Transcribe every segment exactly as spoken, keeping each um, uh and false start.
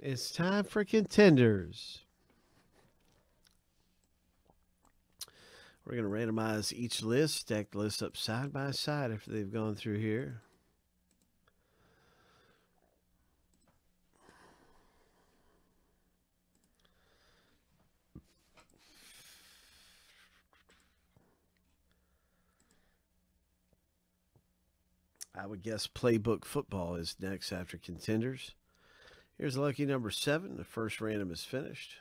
It's time for Contenders. We're going to randomize each list, stack the lists up side by side after they've gone through here. I would guess Playbook Football is next after Contenders. Here's lucky number seven. The first random is finished.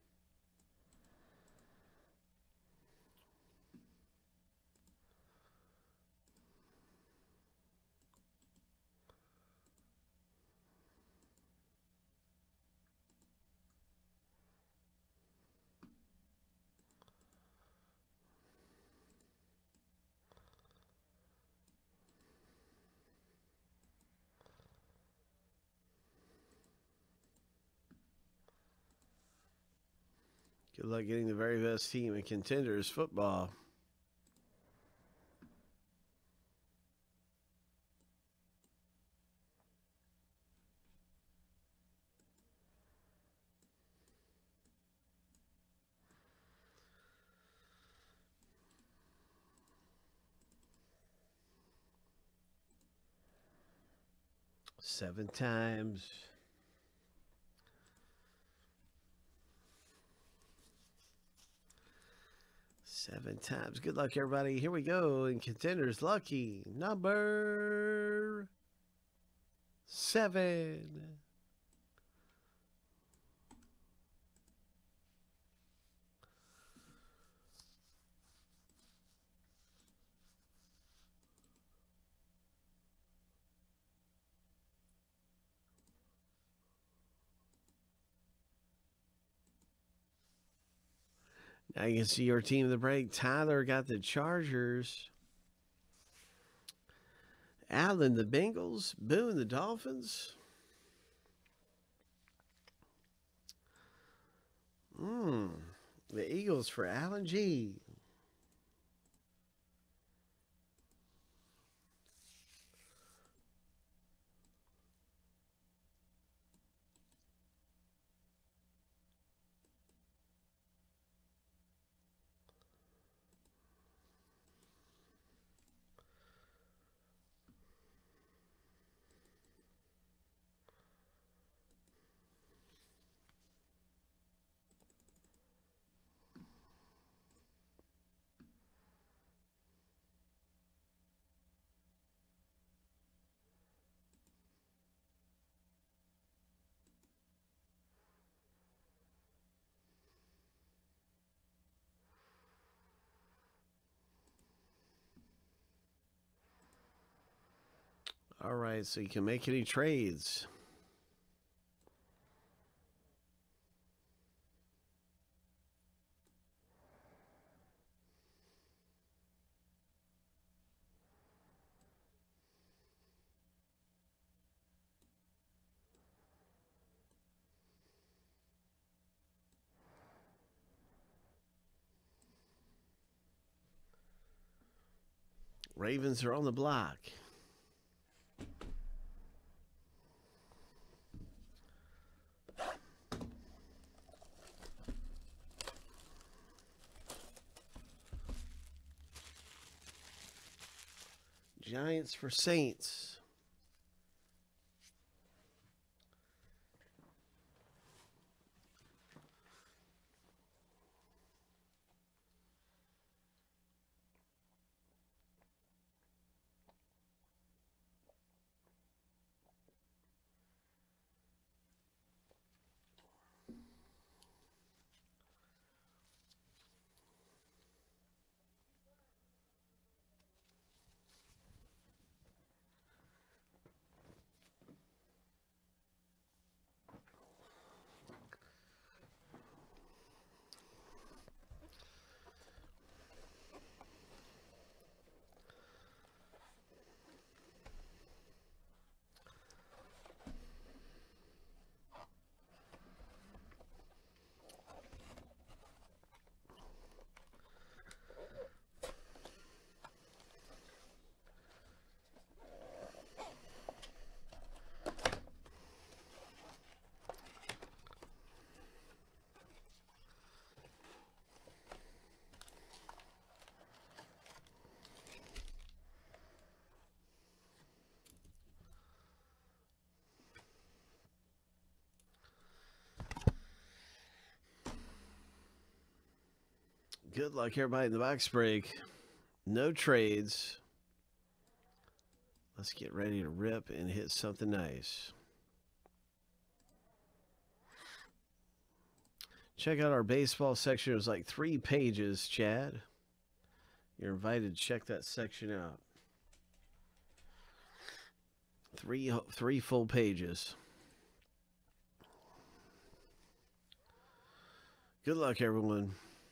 Good luck getting the very best team in Contenders football. Seven times. Seven times. Good luck, everybody. Here we go. In Contenders, lucky number seven. Now you can see your team of the break. Tyler got the Chargers. Alan, the Bengals. Boone, the Dolphins. Hmm. The Eagles for Alan G. All right, so you can make any trades. Ravens are on the block. Giants for Saints. Good luck, everybody, in the box break. No trades. Let's get ready to rip and hit something nice. Check out our baseball section. It was like three pages, Chad. You're invited to check that section out. Three, three full pages. Good luck, everyone.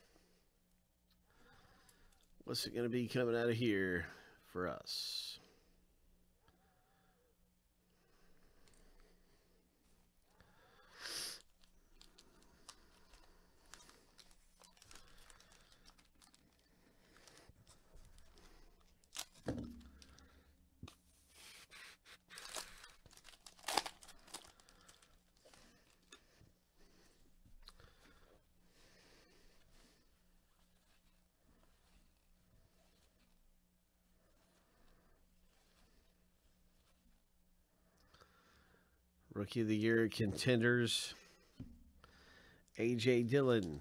What's it going to be coming out of here for us? Rookie of the Year Contenders, A J Dillon.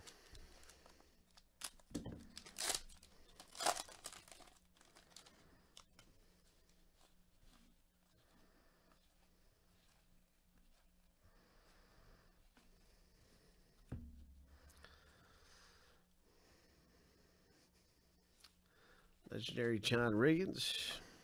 Legendary John Riggins.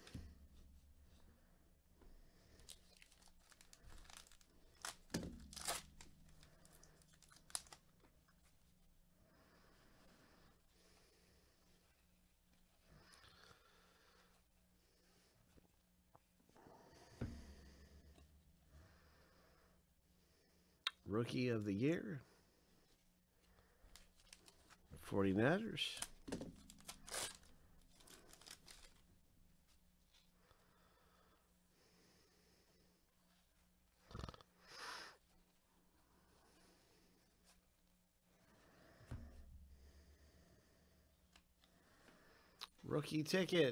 Rookie of the Year, forty-niners. Rookie ticket,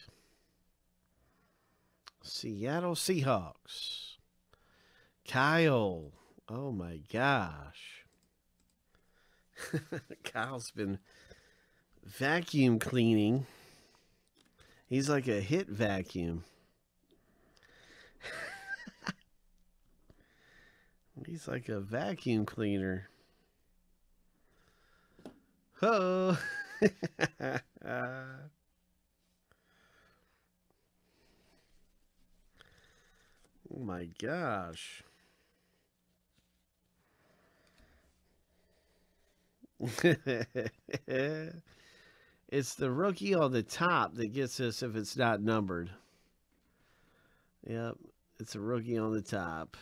Seattle Seahawks. Kyle. Oh my gosh. Kyle's been vacuum cleaning. He's like a hit vacuum. He's like a vacuum cleaner. Oh. Oh my gosh. It's the rookie on the top that gets us if it's not numbered. Yep, it's a rookie on the top.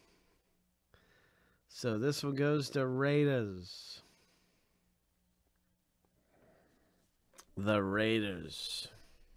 So this one goes to Raiders. The Raiders.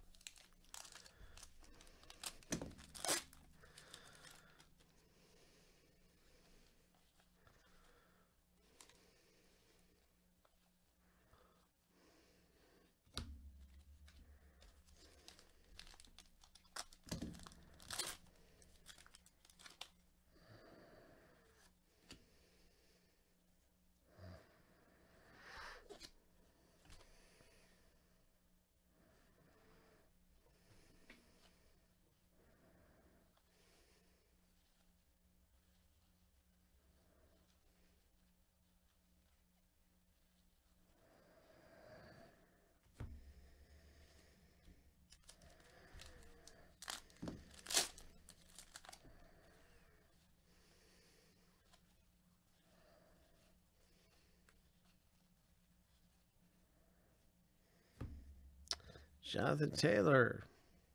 Jonathan Taylor.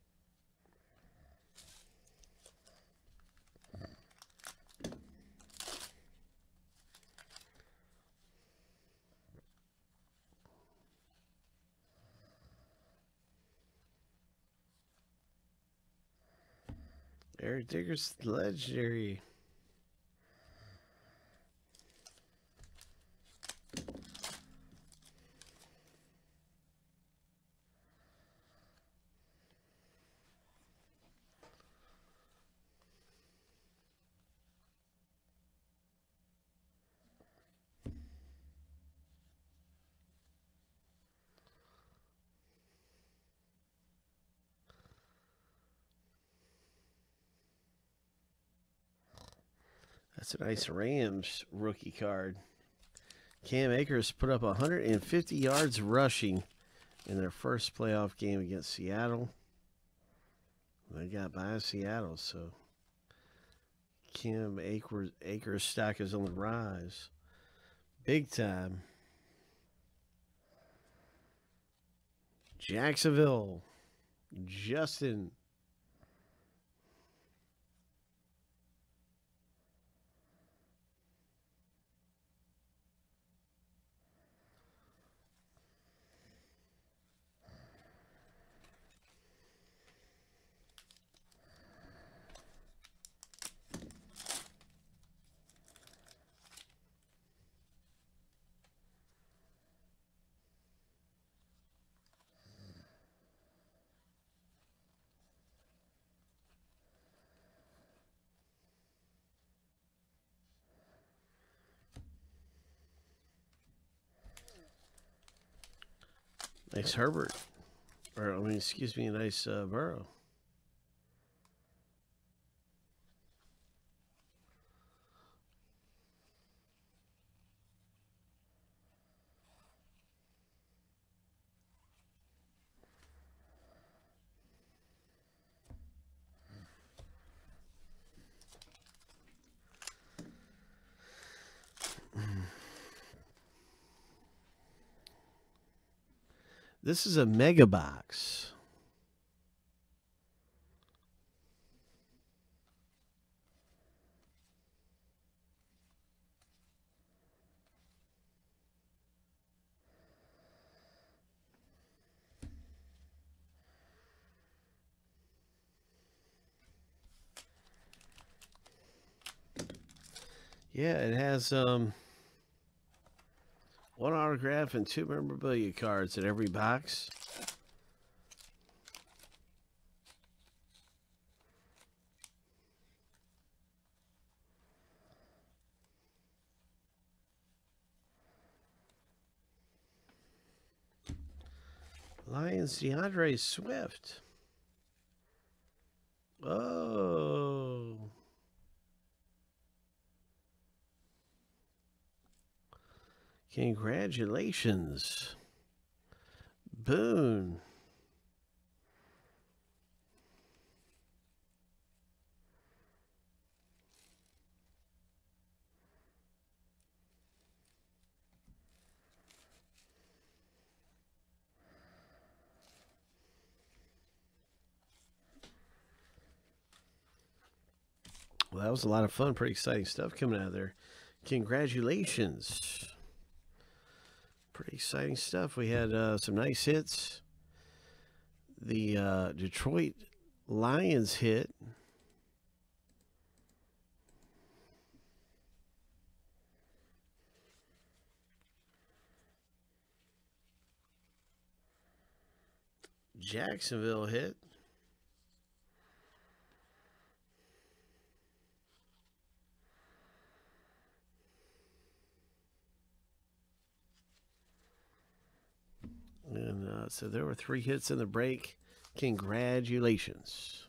Eric Digger's legendary. That's a nice Rams rookie card. Cam Akers put up one hundred fifty yards rushing in their first playoff game against Seattle. They got by Seattle, so Cam Akers, Akers stock is on the rise. Big time. Jacksonville. Justin. Nice Herbert. Or, I mean, excuse me, nice uh, Burrow. This is a mega box. Yeah, it has um, one autograph and two memorabilia cards in every box. Lions DeAndre Swift. Oh. Congratulations. Boone. Well, that was a lot of fun. Pretty exciting stuff coming out of there. Congratulations. Pretty exciting stuff. We had uh, some nice hits. The uh, Detroit Lions hit. Jacksonville hit. And uh, so there were three hits in the break. Congratulations.